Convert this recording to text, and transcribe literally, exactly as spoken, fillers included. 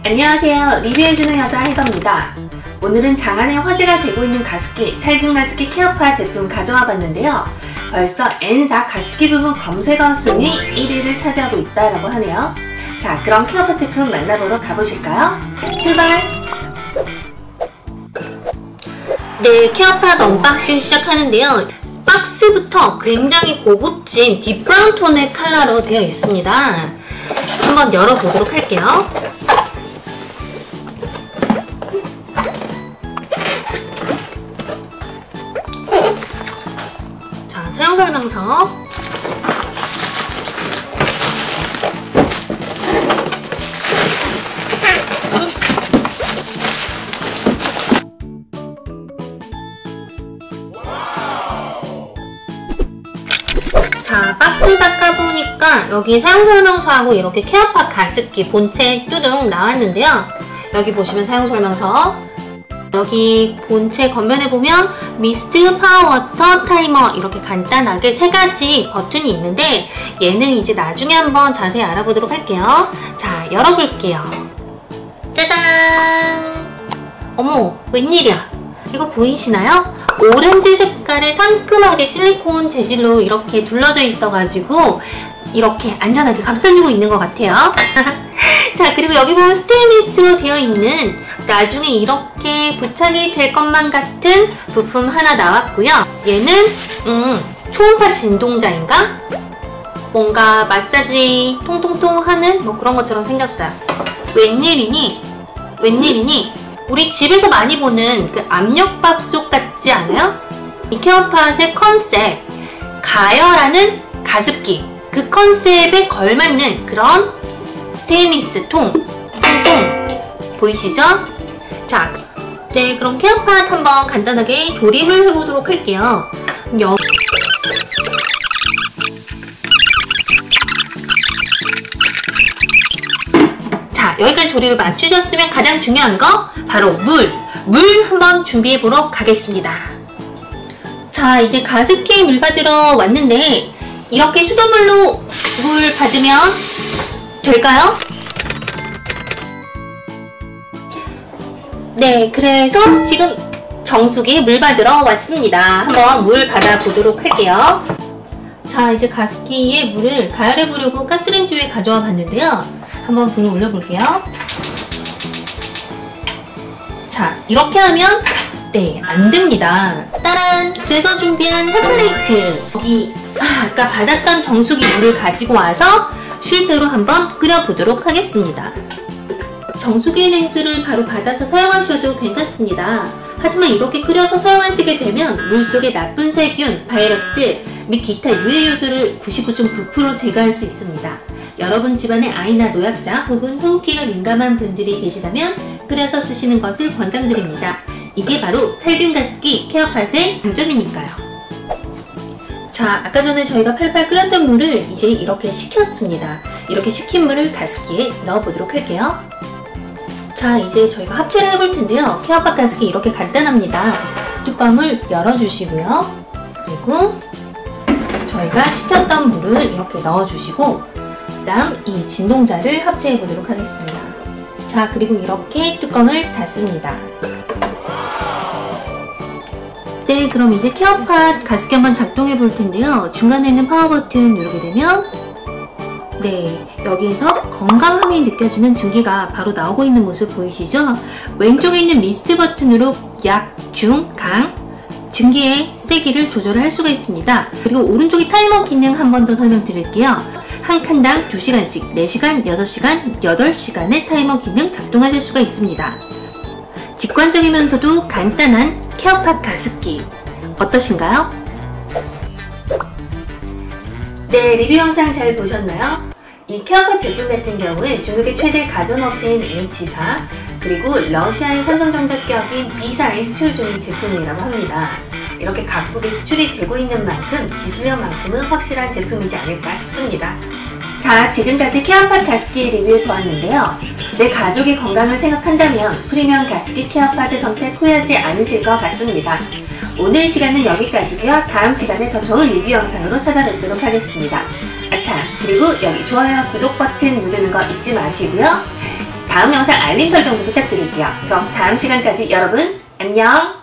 안녕하세요. 리뷰해주는 여자 해더입니다. 오늘은 장안의 화제가 되고 있는 가습기, 살균 가습기 케어파 제품 가져와 봤는데요. 벌써 N사 가습기 부분 검색어 순위 일 위를 차지하고 있다라고 하네요. 자, 그럼 케어파 제품 만나보러 가보실까요? 출발! 네, 케어파 언박싱 시작하는데요. 박스부터 굉장히 고급진 딥브라운 톤의 컬러로 되어 있습니다. 한번 열어보도록 할게요. 자, 사용설명서. 자, 박스 닦아보니까 여기 사용설명서하고 이렇게 케어파 가습기 본체 뚜둥 나왔는데요. 여기 보시면 사용설명서, 여기 본체 겉면에 보면 미스트, 파워워터, 타이머 이렇게 간단하게 세 가지 버튼이 있는데 얘는 이제 나중에 한번 자세히 알아보도록 할게요. 자, 열어볼게요. 짜잔! 어머, 웬일이야? 이거 보이시나요? 오렌지 색깔의 상큼하게 실리콘 재질로 이렇게 둘러져 있어가지고 이렇게 안전하게 감싸지고 있는 것 같아요. 자, 그리고 여기 보면 스테인리스로 되어 있는 나중에 이렇게 부착이 될 것만 같은 부품 하나 나왔고요. 얘는 음, 초음파 진동자인가? 뭔가 마사지 통통통 하는 뭐 그런 것처럼 생겼어요. 웬일이니? 웬일이니? 우리 집에서 많이 보는 그 압력밥솥 같지 않아요? 이 케어팟의 컨셉, 가열하는 가습기, 그 컨셉에 걸맞는 그런 스테인리스 통, 통통 보이시죠? 자, 네, 그럼 케어팟 한번 간단하게 조립을 해보도록 할게요. 여... 자, 여기까지 조립을 맞추셨으면 가장 중요한 거 바로 물! 물 한번 준비해보러 가겠습니다. 자, 이제 가습기 물 받으러 왔는데 이렇게 수돗물로 물 받으면 될까요? 네, 그래서 지금 정수기에 물 받으러 왔습니다. 한번 물 받아보도록 할게요. 자, 이제 가습기에 물을 가열해보려고 가스레인지 위에 가져와 봤는데요. 한번 불을 올려볼게요. 자, 이렇게 하면 네, 안 됩니다. 따란! 그래서 준비한 핫플레이트. 여기 아, 아까 받았던 정수기 물을 가지고 와서 실제로 한번 끓여보도록 하겠습니다. 정수기 냉수를 바로 받아서 사용하셔도 괜찮습니다. 하지만 이렇게 끓여서 사용하시게 되면 물속의 나쁜 세균, 바이러스 및 기타 유해 요소를 구십구 점 구 퍼센트 제거할 수 있습니다. 여러분 집안에 아이나 노약자 혹은 호흡기가 민감한 분들이 계시다면 끓여서 쓰시는 것을 권장드립니다. 이게 바로 살균 가습기 케어팟의 장점이니까요. 자, 아까 전에 저희가 팔팔 끓였던 물을 이제 이렇게 식혔습니다. 이렇게 식힌 물을 가습기에 넣어보도록 할게요. 자, 이제 저희가 합체를 해볼 텐데요. 케어팟 가습기 이렇게 간단합니다. 뚜껑을 열어주시고요. 그리고 저희가 식혔던 물을 이렇게 넣어주시고 그 다음 이 진동자를 합체해 보도록 하겠습니다. 자, 그리고 이렇게 뚜껑을 닫습니다. 네, 그럼 이제 케어팟 가습기 한번 작동해 볼 텐데요. 중간에 있는 파워 버튼 누르게 되면 네, 여기에서 건강함이 느껴지는 증기가 바로 나오고 있는 모습 보이시죠? 왼쪽에 있는 미스트 버튼으로 약, 중, 강 증기의 세기를 조절할 수가 있습니다. 그리고 오른쪽에 타이머 기능 한 번 더 설명드릴게요. 한 칸당 두 시간씩, 네 시간, 여섯 시간, 여덟 시간의 타이머 기능 작동하실 수가 있습니다. 직관적이면서도 간단한 케어팟 가습기 어떠신가요? 네, 리뷰 영상 잘 보셨나요? 이 케어팟 제품 같은 경우에 중국의 최대 가전업체인 H사 그리고 러시아의 삼성전자 격인 B사에 수출 중인 제품이라고 합니다. 이렇게 각국에 수출이 되고 있는 만큼 기술력만큼은 확실한 제품이지 않을까 싶습니다. 자, 지금까지 케어팟 가습기 리뷰를 보았는데요. 내 가족의 건강을 생각한다면 프리미엄 가습기 케어팟의 선택 후회하지 않으실 것 같습니다. 오늘 시간은 여기까지고요. 다음 시간에 더 좋은 리뷰 영상으로 찾아뵙도록 하겠습니다. 아차, 그리고 여기 좋아요, 구독 버튼 누르는 거 잊지 마시고요. 다음 영상 알림 설정도 부탁드릴게요. 그럼 다음 시간까지 여러분 안녕!